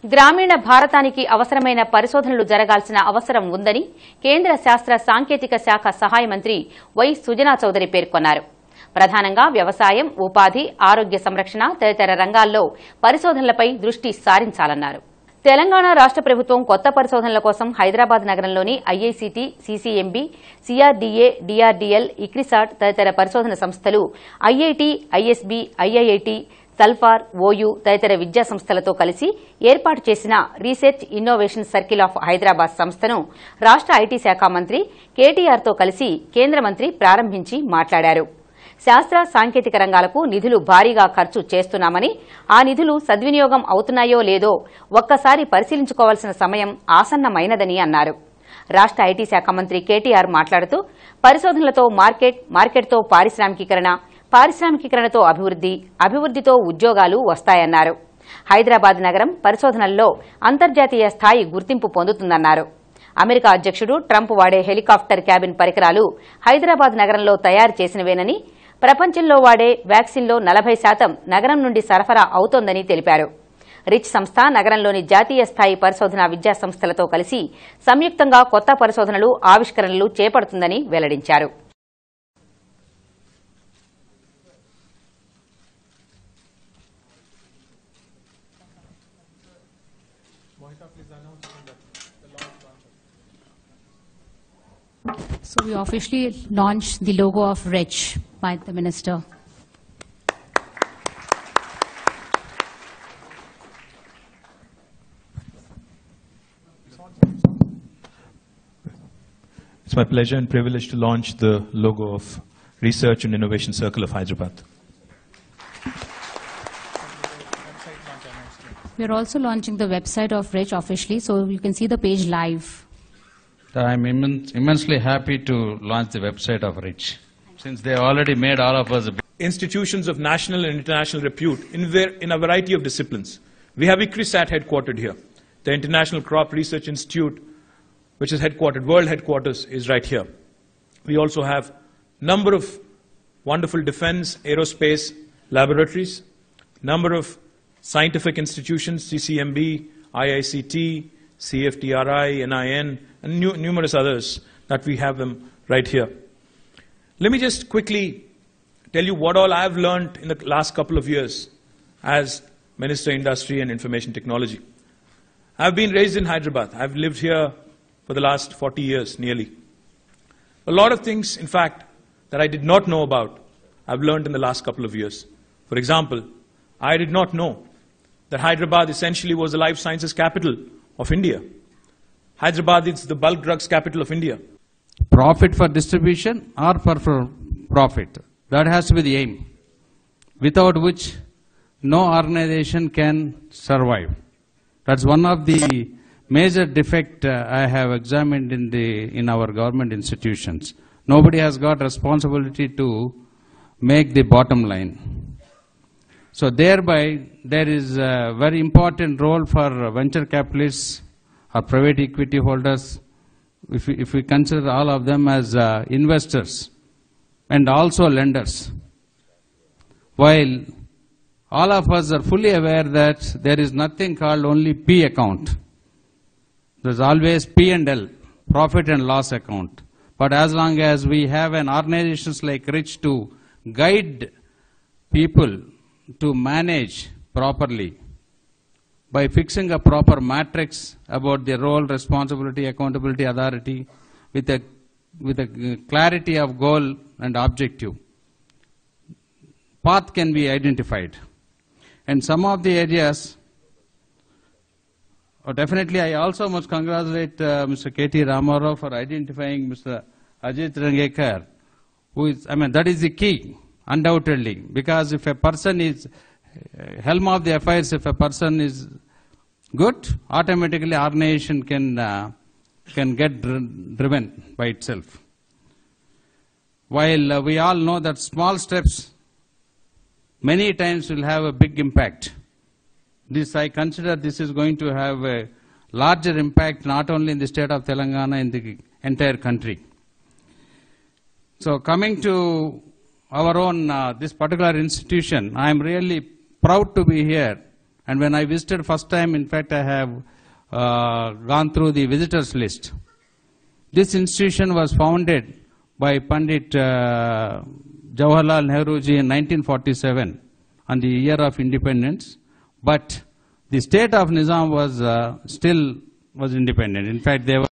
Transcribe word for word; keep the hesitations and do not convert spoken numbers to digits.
గ్రామీణ భారతానికి అవసరమైన పరిశోధనలు జరగాల్సిన అవసరం ఉందని కేంద్ర శాస్త్ర సాంకేతిక శాఖ సహాయ మంత్రి వై సుజనా చౌదరి పేర్కొన్నారు. ప్రధానంగా వ్యవసాయం, ఉపాధి, ఆరోగ్య సంరక్షణ తదితర రంగాల్లో పరిశోధనలపై దృష్టి సారించాలన్నారు. తెలంగాణ రాష్ట ప్రభుత్వం కొత్త పరిశోధనల కోసం హైదరాబాద్ నగరంలోని IICT, CCMB, CRDA, DRDL, ICRISAT తదితర పరిశోధన సంస్థలు, ఐఐటి, ఐఎస్బి, ఐఐఐటి, సల్ఫార్, ఓయూ తదితర విద్యా సంస్థలతో కలిసి ఏర్పాటు చేసిన research innovation circle of Hyderabad సంస్థను రాష్ట ఐటీ శాఖ మంత్రి కేటీఆర్తో కలిసి కేంద్ర మంత్రి ప్రారంభించి మాట్లాడారు. శాస్త్ర సాంకేతిక రంగాలకు నిధులు భారీగా ఖర్చు చేస్తున్నామని, ఆ నిధులు సద్వినియోగం అవుతున్నాయో లేదో ఒక్కసారి పరిశీలించుకోవాల్సిన సమయం ఆసన్నమైనదని అన్నారు. రాష్ట ఐటీ శాఖ మంత్రి కేటీఆర్ మాట్లాడుతూ పరిశోధనలతో మార్కెట్, మార్కెట్తో పారిశ్రామికీకరణ, పారిశ్రామికీకరణతో అభివృద్ది, అభివృద్దితో ఉద్యోగాలు వస్తాయన్నారు. హైదరాబాద్ నగరం పరిశోధనల్లో అంతర్జాతీయ స్థాయి గుర్తింపు పొందుతుందన్నారు. అమెరికా అధ్యక్షుడు ట్రంప్ వాడే హెలికాప్టర్ క్యాబిన్ పరికరాలు హైదరాబాద్ నగరంలో తయారు చేసినవేనని, ప్రపంచంలో వాడే వ్యాక్సిన్లో నలభై శాతం నగరం నుండి సరఫరా అవుతోందని తెలిపారు. రిచ్ సంస్థ నగరంలోని జాతీయ స్థాయి పరిశోధనా విద్యా సంస్థలతో కలిసి సంయుక్తంగా కొత్త పరిశోధనలు, ఆవిష్కరణలు చేపడుతుందని వెల్లడించారు. So we officially launched the logo of R I C H by the Minister. It's my pleasure and privilege to launch the logo of Research and Innovation Circle of Hyderabad. We are also launching the website of R I C H officially, so you can see the page live. I'm immen immensely happy to launch the website of R I C H, since they already made all of us a Institutions of national and international repute in, in a variety of disciplines. We have ICRISAT headquartered here. The International Crop Research Institute, which is headquartered, world headquarters, is right here. We also have a number of wonderful defense, aerospace laboratories, number of scientific institutions, C C M B, I I C T, C F T R I, N I N, and nu numerous others that we have them right here. Let me just quickly tell you what all I've learned in the last couple of years as Minister of Industry and Information Technology. I've been raised in Hyderabad. I've lived here for the last forty years, nearly. A lot of things, in fact, that I did not know about, I've learned in the last couple of years. For example, I did not know that Hyderabad essentially was the life sciences capital of India. Hyderabad is the bulk drugs capital of India. profit for distribution or for, for profit. That has to be the aim, without which no organization can survive. That's one of the major defect uh, I have examined in, the, in our government institutions. Nobody has got responsibility to make the bottom line. So thereby, there is a very important role for venture capitalists or private equity holders, if we, if we consider all of them as uh, investors and also lenders. While all of us are fully aware that there is nothing called only P account. There's always P and L, profit and loss account. But as long as we have an organizations like R I C H to guide people to manage properly by fixing a proper matrix about their role, responsibility, accountability, authority, with a, with a clarity of goal and objective, path can be identified. And some of the areas, oh, definitely I also must congratulate uh, Mister K T Ramarao for identifying Mister Ajit Rangekar, who is, I mean, that is the key, undoubtedly, because if a person is, uh, helm of the affairs, if a person is good, automatically organization can, uh, can get dr driven by itself. While uh, we all know that small steps many times will have a big impact. This, I consider this is going to have a larger impact not only in the state of Telangana, in the entire country. So coming to our own, uh, this particular institution, I am really proud to be here And when I visited first time, in fact, I have uh, gone through the visitors list. This institution was founded by Pandit uh, Jawaharlal Nehruji in nineteen forty-seven, on the year of independence. But the state of Nizam was uh, still was independent. In fact, they were